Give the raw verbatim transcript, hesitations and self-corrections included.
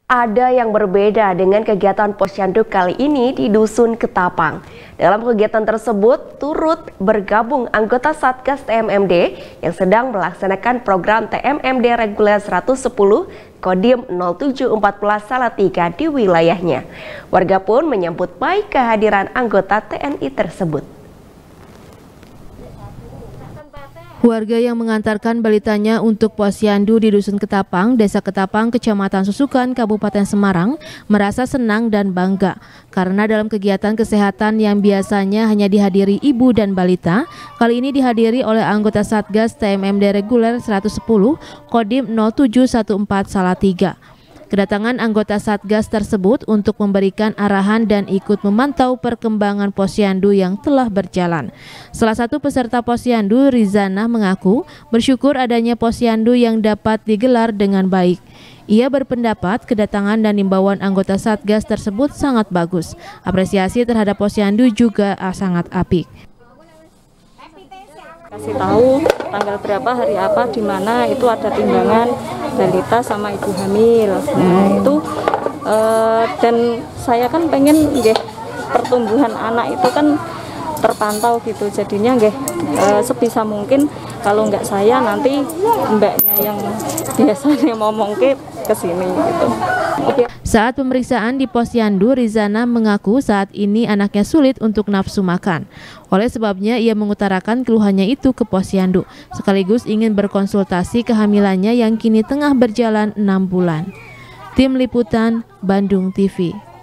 Ada yang berbeda dengan kegiatan Posyandu kali ini di Dusun Ketapang. Dalam kegiatan tersebut turut bergabung anggota Satgas T M M D yang sedang melaksanakan program T M M D reguler seratus sepuluh Kodim nol tujuh empat belas Salatiga di wilayahnya. Warga pun menyambut baik kehadiran anggota T N I tersebut. Warga yang mengantarkan balitanya untuk Posyandu di Dusun Ketapang, Desa Ketapang, Kecamatan Susukan, Kabupaten Semarang, merasa senang dan bangga karena dalam kegiatan kesehatan yang biasanya hanya dihadiri ibu dan balita, kali ini dihadiri oleh anggota Satgas T M M D reguler seratus sepuluh Kodim nol tujuh satu empat Salatiga. Kedatangan anggota Satgas tersebut untuk memberikan arahan dan ikut memantau perkembangan Posyandu yang telah berjalan. Salah satu peserta Posyandu, Rizana, mengaku bersyukur adanya Posyandu yang dapat digelar dengan baik. Ia berpendapat kedatangan dan imbauan anggota Satgas tersebut sangat bagus. Apresiasi terhadap Posyandu juga sangat apik. Kasih tahu tanggal berapa, hari apa, di mana itu ada timbangan balita sama ibu hamil. Nah itu uh, dan saya kan pengen nggih pertumbuhan anak itu kan terpantau gitu, jadinya nggih uh, sebisa mungkin kalau nggak saya nanti mbaknya yang biasanya ngomong ke kesini gitu. Saat pemeriksaan di Posyandu, Rizana mengaku saat ini anaknya sulit untuk nafsu makan. Oleh sebabnya ia mengutarakan keluhannya itu ke Posyandu, sekaligus ingin berkonsultasi kehamilannya yang kini tengah berjalan enam bulan. Tim Liputan, Bandung T V.